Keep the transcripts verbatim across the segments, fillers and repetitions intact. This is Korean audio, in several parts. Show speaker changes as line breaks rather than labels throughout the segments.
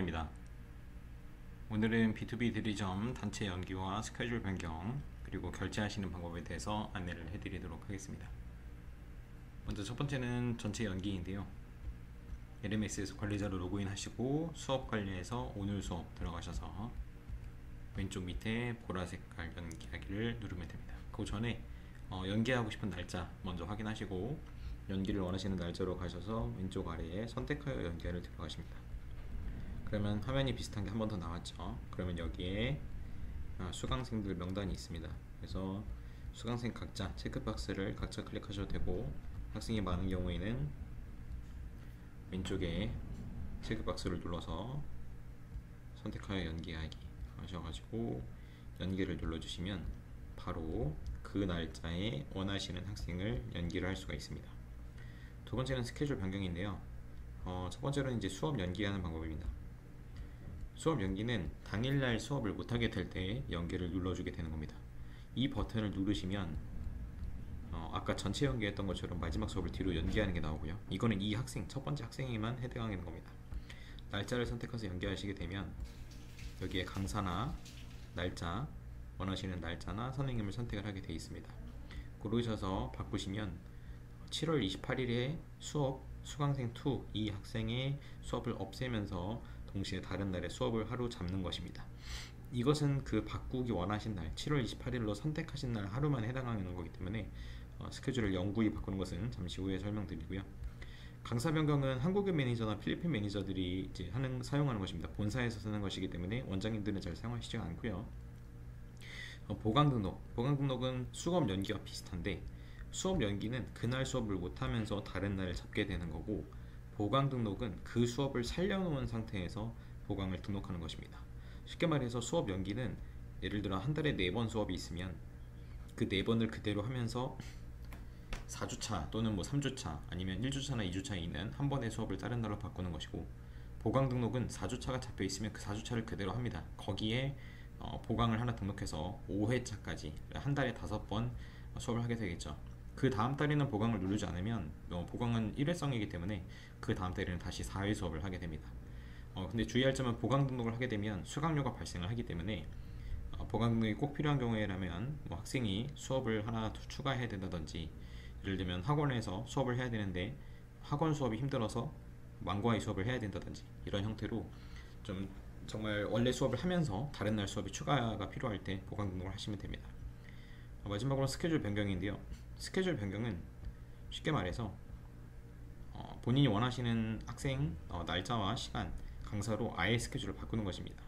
시간입니다. 오늘은 비투비 대리점 단체 연기와 스케줄 변경 그리고 결제하시는 방법에 대해서 안내를 해드리도록 하겠습니다. 먼저 첫 번째는 전체 연기인데요. 엘엠에스에서 관리자로 로그인 하시고 수업 관리에서 오늘 수업 들어가셔서 왼쪽 밑에 보라색 연기하기를 누르면 됩니다. 그 전에 어, 연기하고 싶은 날짜 먼저 확인하시고 연기를 원하시는 날짜로 가셔서 왼쪽 아래에 선택하여 연기를 들어가십니다. 그러면 화면이 비슷한 게 한 번 더 나왔죠. 그러면 여기에 수강생들 명단이 있습니다. 그래서 수강생 각자 체크박스를 각자 클릭하셔도 되고, 학생이 많은 경우에는 왼쪽에 체크박스를 눌러서 선택하여 연기하기 하셔가지고 연기를 눌러주시면 바로 그 날짜에 원하시는 학생을 연기를 할 수가 있습니다. 두 번째는 스케줄 변경인데요. 어, 첫 번째로는 이제 수업 연기하는 방법입니다. 수업 연기는 당일날 수업을 못하게 될 때 연기를 눌러주게 되는 겁니다. 이 버튼을 누르시면 어, 아까 전체 연기했던 것처럼 마지막 수업을 뒤로 연기하는 게 나오고요. 이거는 이 학생, 첫 번째 학생에만 해당하는 겁니다. 날짜를 선택해서 연기하시게 되면 여기에 강사나 날짜, 원하시는 날짜나 선생님을 선택을 하게 되어 있습니다. 고르셔서 바꾸시면 칠월 이십팔일에 수업 수강생 이, 이 학생의 수업을 없애면서 동시에 다른 날에 수업을 하루 잡는 것입니다. 이것은 그 바꾸기 원하신 날 칠월 이십팔일로 선택하신 날 하루만 해당하는 거기 때문에 어, 스케줄을 영구히 바꾸는 것은 잠시 후에 설명드리고요. 강사 변경은 한국인 매니저나 필리핀 매니저들이 이제 하는 사용하는 것입니다. 본사에서 쓰는 것이기 때문에 원장님들은 잘 사용하시지 않고요. 어, 보강 등록 보강 등록은 수업 연기와 비슷한데, 수업 연기는 그날 수업을 못하면서 다른 날을 잡게 되는 거고, 보강 등록은 그 수업을 살려놓은 상태에서 보강을 등록하는 것입니다. 쉽게 말해서 수업 연기는 예를 들어 한 달에 네 번 수업이 있으면 그 네 번을 그대로 하면서 사 주차 또는 뭐 삼 주차 아니면 일 주차나 이 주차에 있는 한 번의 수업을 다른 날로 바꾸는 것이고, 보강 등록은 사 주차가 잡혀 있으면 그 사 주차를 그대로 합니다. 거기에 어, 보강을 하나 등록해서 오 회차까지 한 달에 다섯 번 수업을 하게 되겠죠. 그 다음 달에는 보강을 누르지 않으면 어, 보강은 일회성이기 때문에 그 다음 달에는 다시 사 회 수업을 하게 됩니다. 어, 근데 주의할 점은 보강 등록을 하게 되면 수강료가 발생을 하기 때문에 어, 보강 등록이 꼭 필요한 경우에라면 뭐 학생이 수업을 하나 더 추가해야 된다든지, 예를 들면 학원에서 수업을 해야 되는데 학원 수업이 힘들어서 망과의 수업을 해야 된다든지, 이런 형태로 좀 정말 원래 수업을 하면서 다른 날 수업이 추가가 필요할 때 보강 등록을 하시면 됩니다. 어, 마지막으로 스케줄 변경인데요. 스케줄 변경은 쉽게 말해서 어, 본인이 원하시는 학생 어, 날짜와 시간, 강사로 아예 스케줄을 바꾸는 것입니다.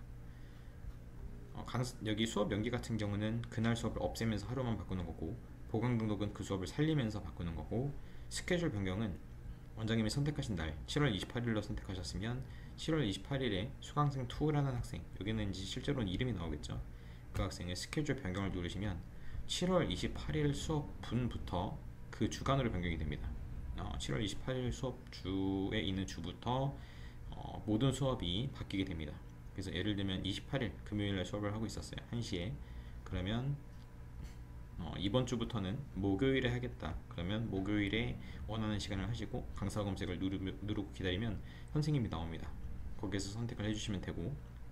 어, 강, 여기 수업 연기 같은 경우는 그날 수업을 없애면서 하루만 바꾸는 거고, 보강 등록은 그 수업을 살리면서 바꾸는 거고, 스케줄 변경은 원장님이 선택하신 날 칠월 이십팔일로 선택하셨으면 칠월 이십팔일에 수강생 이라는 학생, 여기는 이제 실제로는 이름이 나오겠죠. 그 학생의 스케줄 변경을 누르시면 칠월 이십팔일 수업 분부터 그 주간으로 변경이 됩니다. 어, 칠월 이십팔일 수업 주에 있는 주부터 어, 모든 수업이 바뀌게 됩니다. 그래서 예를 들면 이십팔일 금요일날 수업을 하고 있었어요. 한 시에. 그러면 어, 이번 주부터는 목요일에 하겠다. 그러면 목요일에 원하는 시간을 하시고 강사 검색을 누르, 누르고 기다리면 선생님이 나옵니다. 거기에서 선택을 해주시면 되고,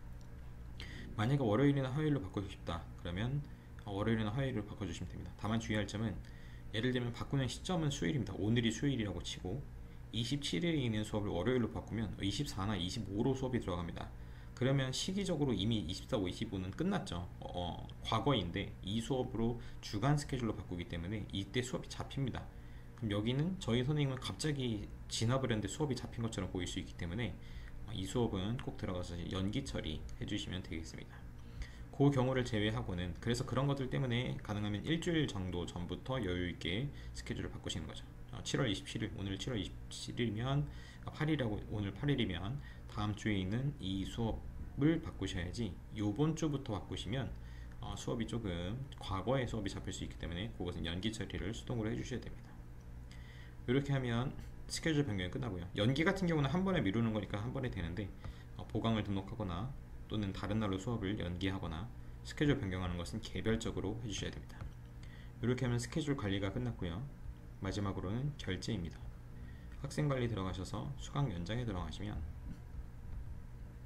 만약에 월요일이나 화요일로 바꾸고 싶다 그러면 월요일이나 화요일로 바꿔주시면 됩니다. 다만 주의할 점은, 예를 들면 바꾸는 시점은 수요일입니다. 오늘이 수요일이라고 치고 이십칠일에 있는 수업을 월요일로 바꾸면 이십사나 이십오로 수업이 들어갑니다. 그러면 시기적으로 이미 이십사, 이십오는 끝났죠. 어, 과거인데 이 수업으로 주간 스케줄로 바꾸기 때문에 이때 수업이 잡힙니다. 그럼 여기는 저희 선생님은 갑자기 진압을 했는데 수업이 잡힌 것처럼 보일 수 있기 때문에 이 수업은 꼭 들어가서 연기 처리 해주시면 되겠습니다. 그 경우를 제외하고는, 그래서 그런 것들 때문에 가능하면 일주일 정도 전부터 여유있게 스케줄을 바꾸시는 거죠. 어, 칠월 이십칠일, 오늘 칠월 이십칠일이면 팔일이라고, 오늘 팔일이면 다음 주에 있는 이 수업을 바꾸셔야지, 요번 주부터 바꾸시면 어, 수업이 조금 과거의 수업이 잡힐 수 있기 때문에 그것은 연기 처리를 수동으로 해주셔야 됩니다. 이렇게 하면 스케줄 변경이 끝나고요. 연기 같은 경우는 한 번에 미루는 거니까 한 번에 되는데, 어, 보강을 등록하거나 또는 다른 날로 수업을 연기하거나 스케줄 변경하는 것은 개별적으로 해주셔야 됩니다. 이렇게 하면 스케줄 관리가 끝났고요. 마지막으로는 결제입니다. 학생관리 들어가셔서 수강 연장에 들어가시면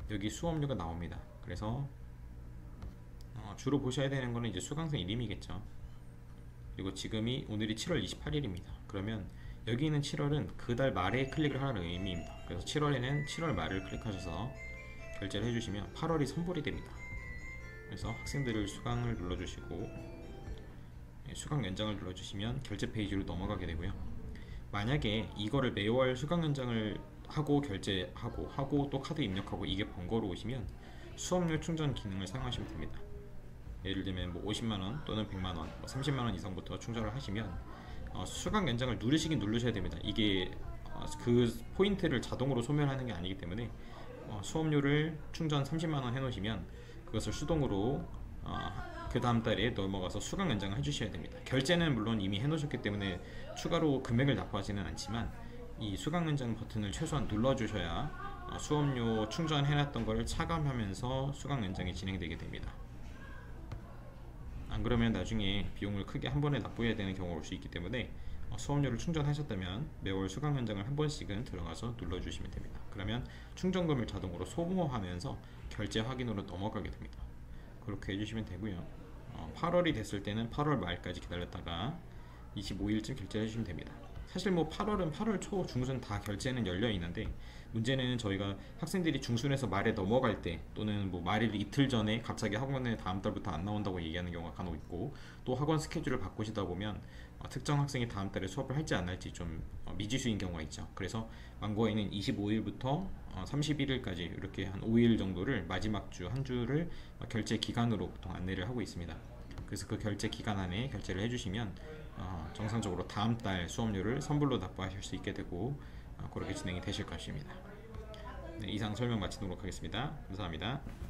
여기 수업료가 나옵니다. 그래서 어, 주로 보셔야 되는 거는 이제 수강생 이름이겠죠. 그리고 지금이 오늘이 칠월 이십팔일입니다. 그러면 여기 있는 칠월은 그 달 말에 클릭을 하는 의미입니다. 그래서 칠월에는 칠월 말을 클릭하셔서 결제를 해주시면 팔월이 선불이 됩니다. 그래서 학생들을 수강을 눌러주시고 수강 연장을 눌러주시면 결제 페이지로 넘어가게 되고요. 만약에 이거를 매월 수강 연장을 하고 결제하고 하고 또 카드 입력하고 이게 번거로우시면 수업료 충전 기능을 사용하시면 됩니다. 예를 들면 뭐 오십만 원 또는 백만 원, 뭐 삼십만 원 이상부터 충전을 하시면 어, 수강 연장을 누르시긴 누르셔야 됩니다. 이게 어, 그 포인트를 자동으로 소멸하는 게 아니기 때문에 어, 수업료를 충전 삼십만 원 해놓으시면 그것을 수동으로 어, 그 다음 달에 넘어가서 수강 연장을 해주셔야 됩니다. 결제는 물론 이미 해놓으셨기 때문에 추가로 금액을 납부하지는 않지만 이 수강 연장 버튼을 최소한 눌러주셔야 어, 수업료 충전해놨던 걸 차감하면서 수강 연장이 진행되게 됩니다. 안 그러면 나중에 비용을 크게 한 번에 납부해야 되는 경우가 올 수 있기 때문에 어, 수업료를 충전하셨다면 매월 수강 연장을 한 번씩은 들어가서 눌러주시면 됩니다. 그러면 충전금을 자동으로 소모하면서 결제 확인으로 넘어가게 됩니다. 그렇게 해주시면 되고요. 어, 팔월이 됐을 때는 팔월 말까지 기다렸다가 이십오일쯤 결제해 주시면 됩니다. 사실 뭐 팔월은 팔월 초, 중순 다 결제는 열려 있는데 문제는 저희가 학생들이 중순에서 말에 넘어갈 때 또는 뭐 말일 이틀 전에 갑자기 학원에 다음 달부터 안 나온다고 얘기하는 경우가 간혹 있고 또 학원 스케줄을 바꾸시다 보면 어, 특정 학생이 다음 달에 수업을 할지 안 할지 좀 어, 미지수인 경우가 있죠. 그래서 망고에는 이십오일부터 어, 삼십일일까지 이렇게 한 오일 정도를 마지막 주 한 주를 어, 결제 기간으로 보통 안내를 하고 있습니다. 그래서 그 결제 기간 안에 결제를 해주시면 어, 정상적으로 다음 달 수업료를 선불로 납부하실 수 있게 되고 어, 그렇게 진행이 되실 것입니다. 네, 이상 설명 마치도록 하겠습니다. 감사합니다.